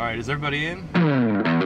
Alright, is everybody in?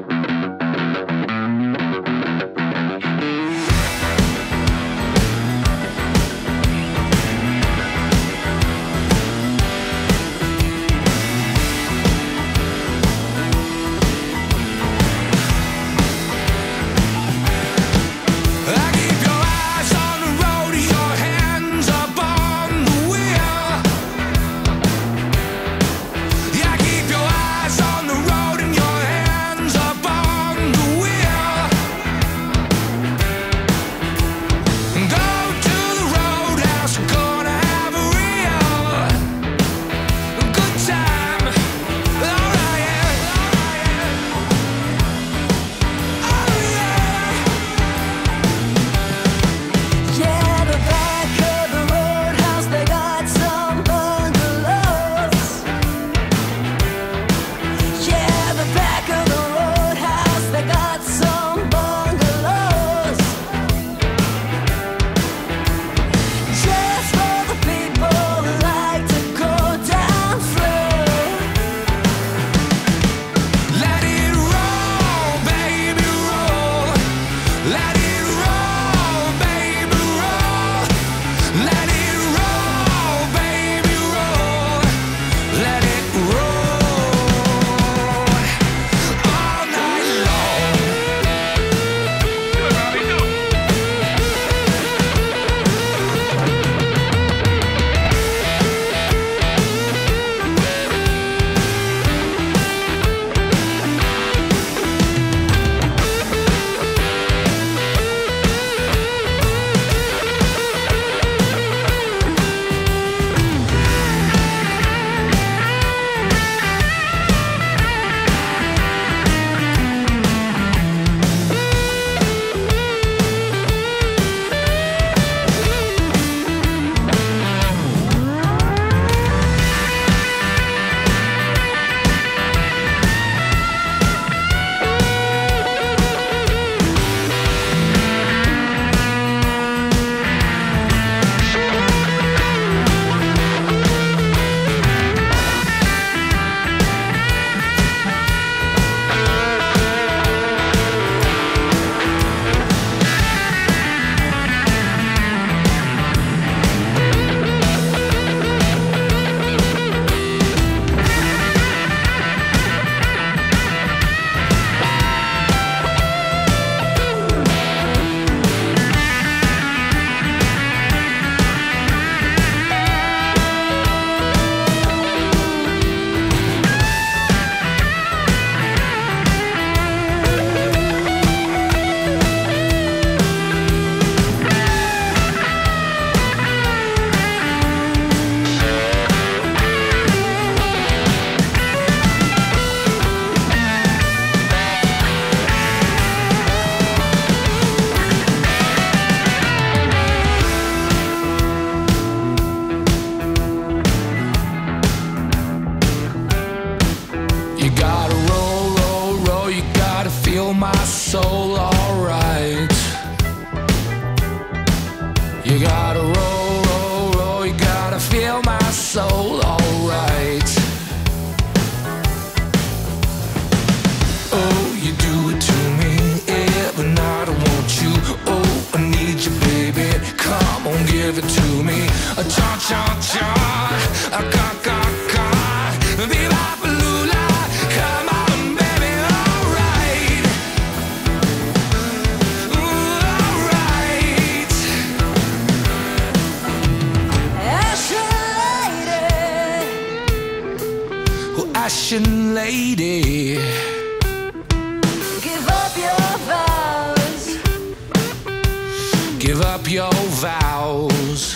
My soul, alright. You gotta roll, roll, roll. You gotta feel my soul, alright. Oh, you do it to me every night. I want you. Oh, I need you, baby. Come on, give it to me. A cha cha cha, a ka ka ka, viva Palula. Come on. Ashen lady, give up your vows. Give up your vows.